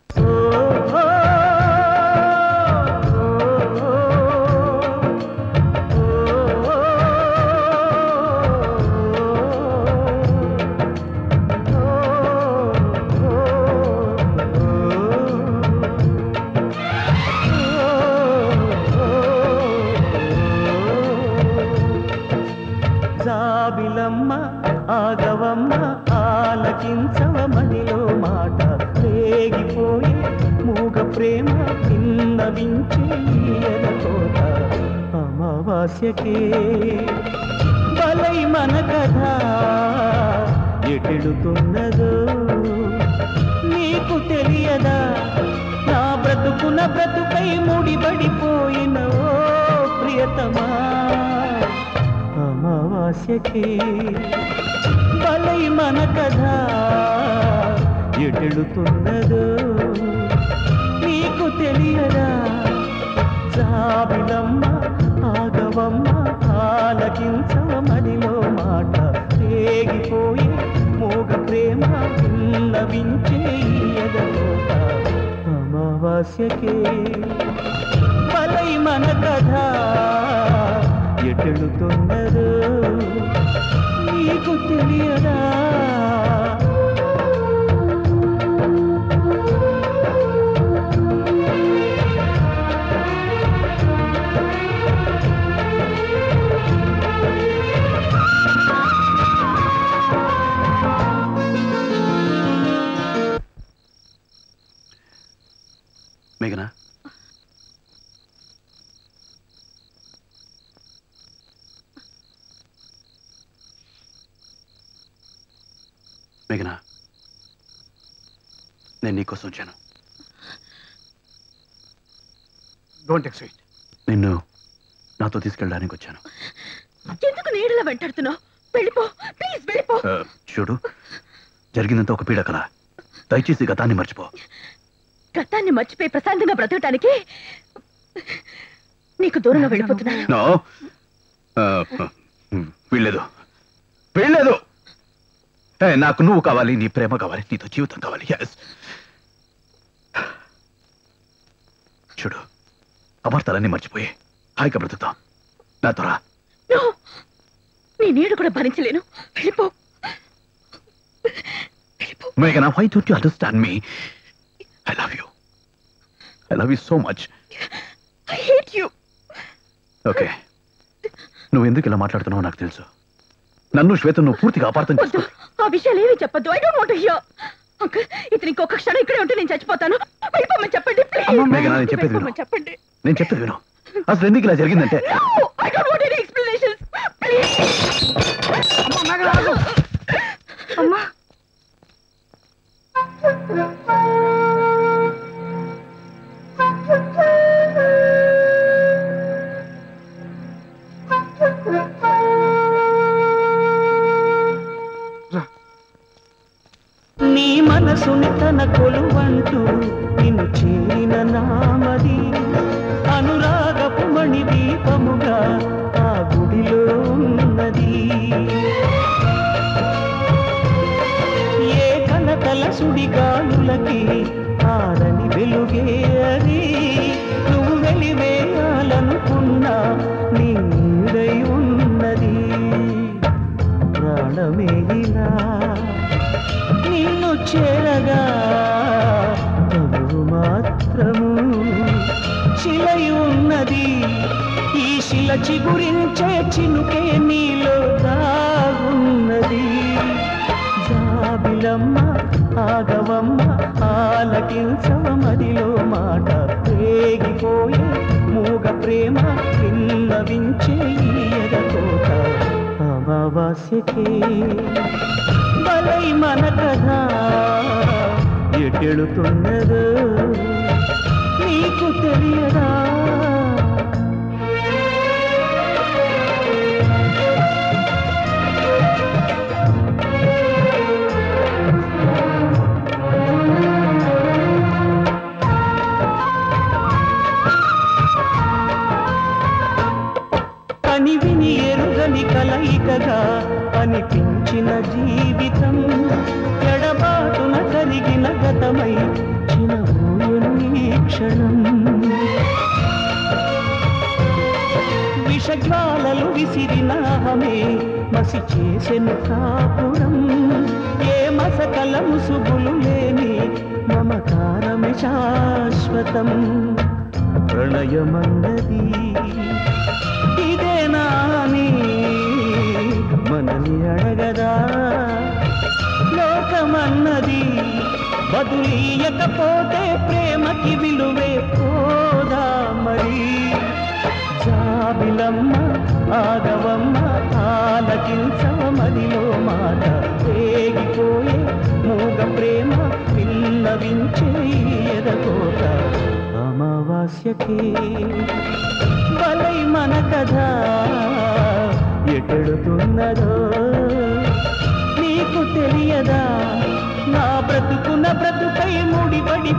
జాబిలమ్మ ఆగవమ్మ ఆలకించవమనిలో మాట రేగిపోయి మూగ ప్రేమ విన్నవించే ఎదకోట అమావాస్యకే బలై మన కథ ఎటెడుతున్నదో నీకు తెలియదా నా బ్రతుకున బ్రతుకై ముడిపడిపోయిన ఓ ప్రియతమా అమావాస్యకే బలై మన కథ ఎటెడుతున్నదో నీకు తెలియదా జాబిలమ్మ ఆగవమ్మ ఆలకించవమనిలో మాట రేగిపోయి మూగ ప్రేమ విన్నవించే ఎదకోట అమావాస్యకే బలై మన కథ ఎటెడుతున్నదో నీకు తెలియదా మేఘనా మేఘనా నేను నీకోసం వచ్చాను. Don't excite. నిన్ను నాతో తీసుకెళ్ళడానికి వచ్చాను. ఎందుకు నీడలా వెంటాడుతున్నావు? వెళ్ళిపో ప్లీజ్, వెళ్ళిపో. చూడు, జరిగిందంతా ఒక పీడ కల. దయచేసి గతాన్ని మర్చిపో. గతాన్ని మర్చిపోయి ప్రశాంతంగా బ్రతకటానికి నీకు దూరంగా వెళ్ళిపోతున్నాను. వీళ్ళేదు వీళ్ళేదు. నాకు నువ్వు కావాలి, నీ ప్రేమ కావాలి, నీతో జీవితం కావాలి. చూడు, అమర్తాలన్నీ మర్చిపోయి హాయిగా బ్రతుకుతాం. నాతో రా. నీ నీడు కూడా భరించలేను. వెళ్ళిపో. Meghana, why don't you understand me? I love you. I love you so much. I hate you. Okay. నువ్వు ఎందుకు ఇలా మాట్లాడుతున్నావో నాకు తెలుసు. నన్ను శ్వేత నువ్వు పూర్తిగా అపార్థం చేసుకో. ఆ విషయాలు ఏమీ చెప్పొద్దు. I don't want to hear. Uncle, ఇతను ఇంకొక క్షణం ఇక్కడే ఉంటే నేను చచ్చిపోతాను. వెళ్ళిపోమని చెప్పండి ప్లీజ్. మేఘనా, నేను చెప్పేది విను. చెప్పండి. నేను చెప్పేది విను. అసలు ఎందుకు ఇలా జరిగిందంటే I don't want any explanations please. అమ్మా మేఘనా, ఆగు. అమ్మా నీ మనసుని తన కొలువంటూ నిన్ను చేరిన నామది అనురాగపు మణి దీపముగా ఆ గుడిలో ఉన్నది. ఏ కనతల సుడిగాలులకి ఆరని వెలుగే అది. నువ్వు వెలివేయాలనుకున్నా నీ నీడై ఉన్నది. ప్రాణమే ఇలా నిన్ను చేరగా తను మాత్రము శిలై ఉన్నది. ఈ శిల చిగురించే చినుకే నీలో దాగున్నది. జాబిలమ్మ ఆగవమ్మ ఆలకించవమదిలో మాట రేగిపోయే మూగ ప్రేమ విన్నవించే ఎదకోట అమావాస్యకే బలై మన కథ ఎటెడుతున్నదో నీకు తెలియదా? కని విని ఎరుగని కలయికగా అనిపించిన జీవితం ఎడబాటున కరిగిన గతమై చిన్న మసి చేసెను కాపురం ఏ మసకల ముసుగులు లేని మమకారమే శాశ్వతం ప్రణయమన్నది ఇదేనా అని మనని అడగదా లోకమన్నది బదులీయకపోతే ప్రేమకి విలువే పోదా మరి జాబిలమ్మ ఆగవమ్మ ఆలకించవ మదిలో మాట రేగిపోయే మూగ ప్రేమ పిల్లవించే ఎదకోట అమావాస్యకే బలై మన కథ ఎటెడుతున్నదో నీకు తెలియదా నా బ్రతుకున బ్రతుకై ముడిపడి